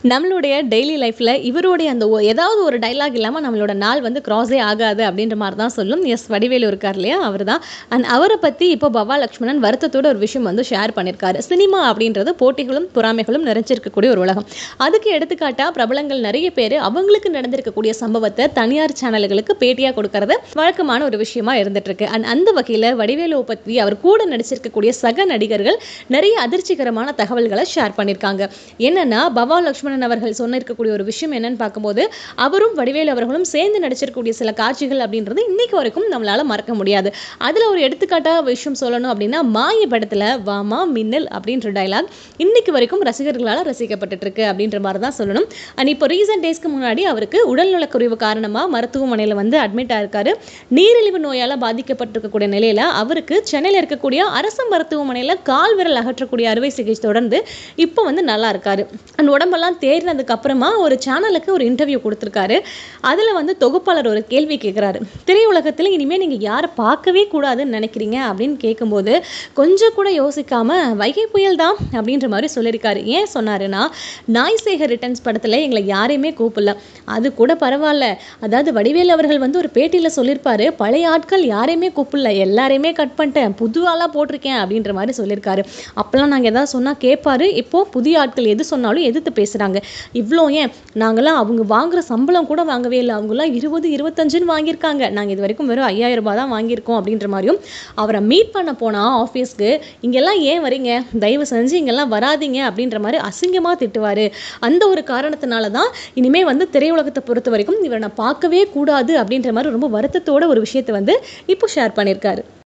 நம்மளுடைய டெய்லி லைஃப்பில் இவருடைய அந்த ஏதாவது ஒரு டைலாக் இல்லாமல் நம்மளோட நாள் வந்து கிராஸே ஆகாது அப்படின்ற மாதிரி தான் சொல்லும். எஸ், வடிவேலு இருக்கார் இல்லையா, அவர் தான். அண்ட் அவரை பற்றி இப்போ பவா லக்ஷ்மணன் வருத்தத்தோட ஒரு விஷயம் வந்து ஷேர் பண்ணியிருக்காரு. சினிமா அப்படின்றது போட்டிகளும் பொறாமைகளும் நிறைஞ்சிருக்கக்கூடிய ஒரு உலகம். அதுக்கு எடுத்துக்காட்டாக பிரபலங்கள் நிறைய பேர் அவங்களுக்கு நடந்திருக்கக்கூடிய சம்பவத்தை தனியார் சேனல்களுக்கு பேட்டியாக கொடுக்கறது வழக்கமான ஒரு விஷயமா இருந்துட்டு இருக்கு. அண்ட் அந்த வகையில் வடிவேலுவை பற்றி அவர் கூட நடிச்சிருக்கக்கூடிய சக நடிகர்கள் நிறைய அதிர்ச்சிகரமான தகவல்களை ஷேர் பண்ணியிருக்காங்க. என்னன்னா, பவா லக்ஷ்மணன் அவர்கள் சொன்னிருக்கக்கூடிய ஒரு விஷயம் என்னன்னு பார்க்கும்போது, அவரும் வடிவேலு அவர்களும் சேர்ந்து நடிச்சிருக்கக்கூடிய சில காட்சிகள் அப்படின்றது இன்னைக்கு வரைக்கும் நம்மளால மறக்க முடியாது. அதுல ஒரு எடுத்துக்காட்டா விஷயம் சொல்லணும் அப்படின்னா, மாய படத்துல வாமா மின்னல் அப்படின்ற டைலாக் இன்னைக்கு வரைக்கும் ரசிகர்களால் ரசிக்கப்பட்டு இருக்கு அப்படின்ற மாதிரி தான் சொல்லணும். அண்ட் இப்போ ரீசெண்ட் டேஸ்க்கு முன்னாடி அவருக்கு உடல்நலக்குறைவு காரணமா மருத்துவமனையில் வந்து அட்மிட் ஆயிருக்காரு. நீரிழிவு நோயால பாதிக்கப்பட்டிருக்கக்கூடிய நிலையில அவருக்கு சென்னையில் இருக்கக்கூடிய அரசு மருத்துவமனையில் கால் விரல் அகற்றக்கூடிய அறுவை சிகிச்சை தொடர்ந்து இப்போ வந்து நல்லா இருக்காரு. அண்ட் உடம்பெல்லாம் தேறினதுக்கு அப்புறமா ஒரு சேனலுக்கு ஒரு இன்டர்வியூ கொடுத்துருக்காரு. அதில் வந்து தொகுப்பாளர் ஒரு கேள்வி கேட்குறாரு. திரையுலகத்தில் இனிமேல் நீங்கள் யாரை பார்க்கவே கூடாதுன்னு நினைக்கிறீங்க அப்படின்னு கேட்கும்போது கொஞ்சம் கூட யோசிக்காம வைகை புயல் தான் அப்படின்ற மாதிரி சொல்லியிருக்காரு. ஏன் சொன்னாருன்னா, நாய்சேகர் ரிட்டர்ன்ஸ் படத்தில் எங்களை யாரையுமே கூப்பிடல, அது கூட பரவாயில்ல. அதாவது வடிவேலு அவர்கள் வந்து ஒரு பேட்டியில் சொல்லியிருப்பாரு, பழைய ஆட்கள் யாரையுமே கூப்பிடல, எல்லாரையுமே கட் பண்ணிட்டேன், புது ஆளாக போட்டிருக்கேன் அப்படின்ற மாதிரி சொல்லியிருக்காரு. அப்போல்லாம் நாங்கள் எதாவது சொன்னால் கேட்பாரு. இப்போ புதிய ஆட்கள் எது சொன்னாலும் எதிர்த்து பேசுகிறாங்க. இவ்வளோ ஏன், நாங்களாம் அவங்க வாங்குற சம்பளம் கூட வாங்கவே இல்லை, அவங்களாம் 20-25 வாங்கியிருக்காங்க, நாங்கள் இது வரைக்கும் வெறும் 5000 ரூபாய் தான் வாங்கியிருக்கோம் அப்படின்ற மாதிரியும் அவரை மீட் பண்ண போனால் ஆஃபீஸ்க்கு, இங்கெல்லாம் ஏன் வரீங்க, தயவு செஞ்சு இங்கெல்லாம் வராதிங்க அப்படின்ற மாதிரி அசிங்கமாக திட்டுவார். அந்த ஒரு காரணத்தினால தான் இனிமேல் வந்து திரையுலகத்தை பொறுத்த வரைக்கும் இவரை நான் பார்க்கவே கூடாது அப்படின்ற மாதிரி ரொம்ப வருத்தத்தோட ஒரு விஷயத்தை வந்து இப்போ ஷேர் பண்ணியிருக்காரு.